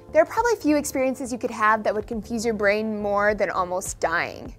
There are probably few experiences you could have that would confuse your brain more than almost dying.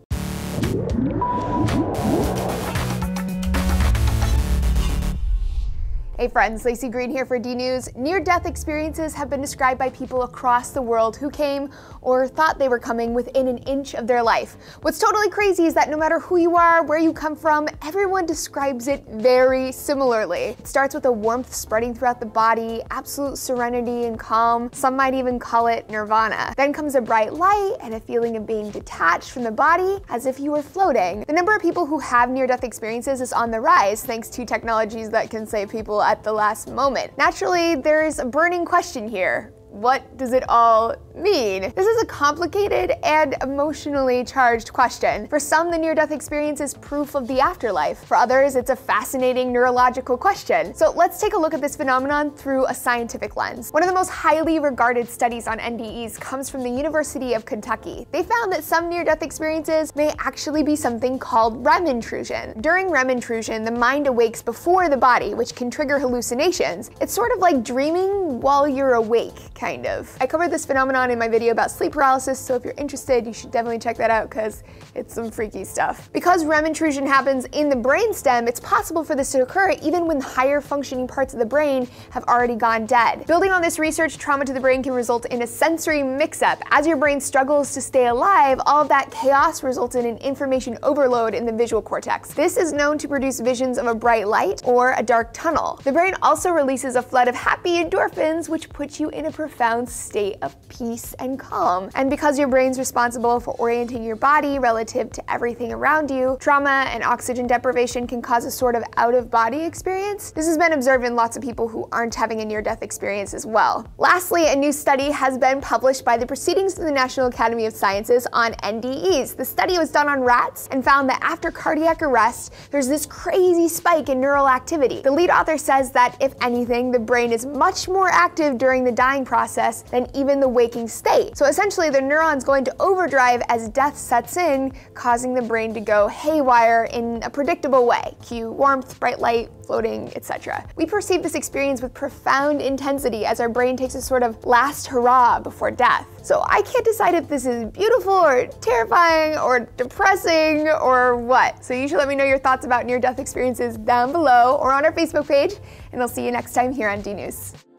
Hey friends, Laci Green here for D News. Near-death experiences have been described by people across the world who came or thought they were coming within an inch of their life. What's totally crazy is that no matter who you are, where you come from, everyone describes it very similarly. It starts with a warmth spreading throughout the body, absolute serenity and calm. Some might even call it nirvana. Then comes a bright light and a feeling of being detached from the body as if you were floating. The number of people who have near-death experiences is on the rise thanks to technologies that can save people at the last moment. Naturally, there's a burning question here. What does it all mean? This is a complicated and emotionally charged question. For some, the near-death experience is proof of the afterlife. For others, it's a fascinating neurological question. So let's take a look at this phenomenon through a scientific lens. One of the most highly regarded studies on NDEs comes from the University of Kentucky. They found that some near-death experiences may actually be something called REM intrusion. During REM intrusion, the mind awakes before the body, which can trigger hallucinations. It's sort of like dreaming while you're awake, kind of. I covered this phenomenon in my video about sleep paralysis, so if you're interested, you should definitely check that out because it's some freaky stuff. Because REM intrusion happens in the brainstem, it's possible for this to occur even when higher functioning parts of the brain have already gone dead. Building on this research, trauma to the brain can result in a sensory mix-up. As your brain struggles to stay alive, all of that chaos results in an information overload in the visual cortex. This is known to produce visions of a bright light or a dark tunnel. The brain also releases a flood of happy endorphins, which puts you in a profound state of peace and calm. And because your brain's responsible for orienting your body relative to everything around you, trauma and oxygen deprivation can cause a sort of out-of-body experience. This has been observed in lots of people who aren't having a near-death experience as well. Lastly, a new study has been published by the Proceedings of the National Academy of Sciences on NDEs. The study was done on rats and found that after cardiac arrest, there's this crazy spike in neural activity. The lead author says that, if anything, the brain is much more active during the dying process than even the waking state. So essentially, the neurons go into overdrive as death sets in, causing the brain to go haywire in a predictable way. Cue warmth, bright light, floating, etc. We perceive this experience with profound intensity as our brain takes a sort of last hurrah before death. So I can't decide if this is beautiful or terrifying or depressing or what. So you should let me know your thoughts about near-death experiences down below or on our Facebook page, and I'll see you next time here on D News.